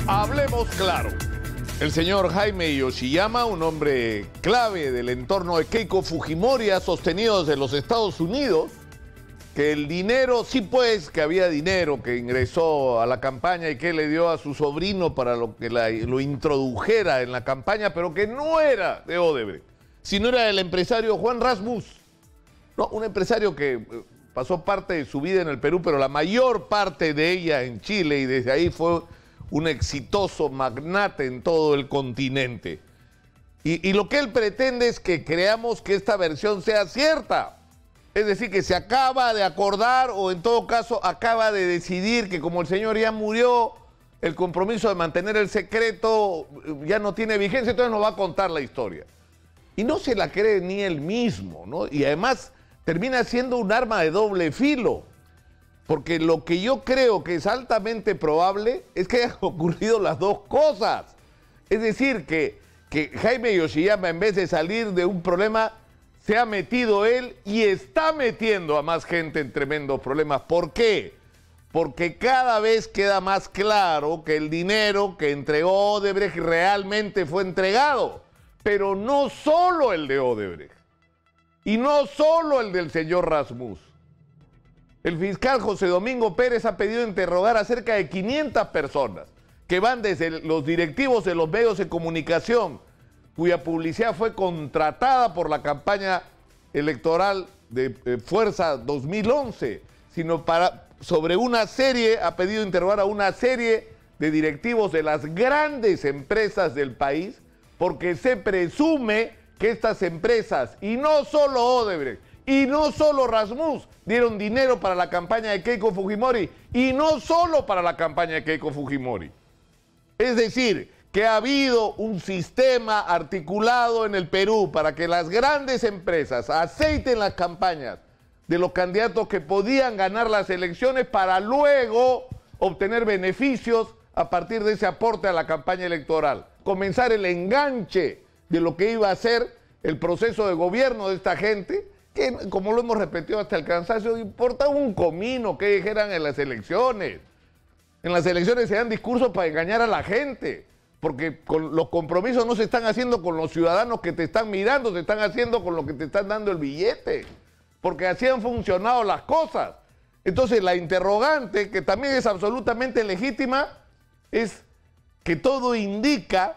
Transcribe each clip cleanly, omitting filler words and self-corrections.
Hablemos claro. El señor Jaime Yoshiyama, un hombre clave del entorno de Keiko Fujimori, ha sostenido desde los Estados Unidos que el dinero, sí pues, que había dinero que ingresó a la campaña y que le dio a su sobrino para que lo introdujera en la campaña, pero que no era de Odebrecht, sino era del empresario Juan Rasmus. No, un empresario que pasó parte de su vida en el Perú, pero la mayor parte de ella en Chile, y desde ahí fue un exitoso magnate en todo el continente. Y lo que él pretende es que creamos que esta versión sea cierta. Es decir, que se acaba de acordar, o en todo caso acaba de decidir que como el señor ya murió, el compromiso de mantener el secreto ya no tiene vigencia, entonces nos va a contar la historia. Y no se la cree ni él mismo, ¿no? Y además termina siendo un arma de doble filo. Porque lo que yo creo que es altamente probable es que hayan ocurrido las dos cosas. Es decir, que Jaime Yoshiyama, en vez de salir de un problema, se ha metido él y está metiendo a más gente en tremendos problemas. ¿Por qué? Porque cada vez queda más claro que el dinero que entregó Odebrecht realmente fue entregado. Pero no solo el de Odebrecht. Y no solo el del señor Rasmus. El fiscal José Domingo Pérez ha pedido interrogar a cerca de 500 personas que van desde los directivos de los medios de comunicación, cuya publicidad fue contratada por la campaña electoral de Fuerza 2011, sino sobre una serie, ha pedido interrogar a una serie de directivos de las grandes empresas del país, porque se presume que estas empresas, y no solo Odebrecht, y no solo Rasmus, dieron dinero para la campaña de Keiko Fujimori, y no solo para la campaña de Keiko Fujimori. Es decir, que ha habido un sistema articulado en el Perú para que las grandes empresas aceiten las campañas de los candidatos que podían ganar las elecciones para luego obtener beneficios a partir de ese aporte a la campaña electoral. Comenzar el enganche de lo que iba a ser el proceso de gobierno de esta gente, que, como lo hemos repetido hasta el cansancio, importa un comino que dijeran en las elecciones. En las elecciones se dan discursos para engañar a la gente, porque los compromisos no se están haciendo con los ciudadanos que te están mirando, se están haciendo con los que te están dando el billete, porque así han funcionado las cosas. Entonces la interrogante, que también es absolutamente legítima, es que todo indica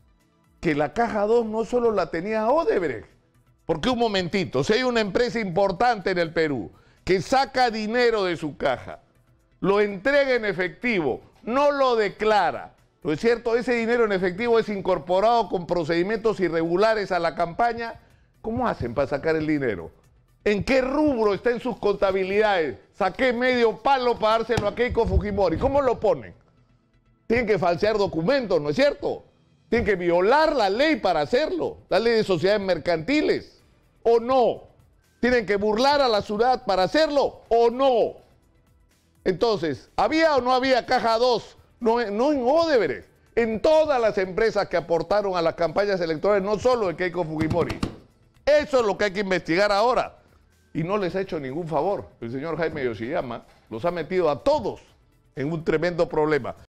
que la Caja 2 no solo la tenía Odebrecht. Porque un momentito, si hay una empresa importante en el Perú que saca dinero de su caja, lo entrega en efectivo, no lo declara, ¿no es cierto? Ese dinero en efectivo es incorporado con procedimientos irregulares a la campaña. ¿Cómo hacen para sacar el dinero? ¿En qué rubro está en sus contabilidades? Saqué medio palo para dárselo a Keiko Fujimori. ¿Cómo lo ponen? Tienen que falsear documentos, ¿no es cierto? Tienen que violar la ley para hacerlo, la ley de sociedades mercantiles. ¿O no? ¿Tienen que burlar a la ciudad para hacerlo? ¿O no? Entonces, ¿había o no había Caja 2? No en Odebrecht, en todas las empresas que aportaron a las campañas electorales, no solo de Keiko Fujimori. Eso es lo que hay que investigar ahora. Y no les ha hecho ningún favor. El señor Jaime Yoshiyama los ha metido a todos en un tremendo problema.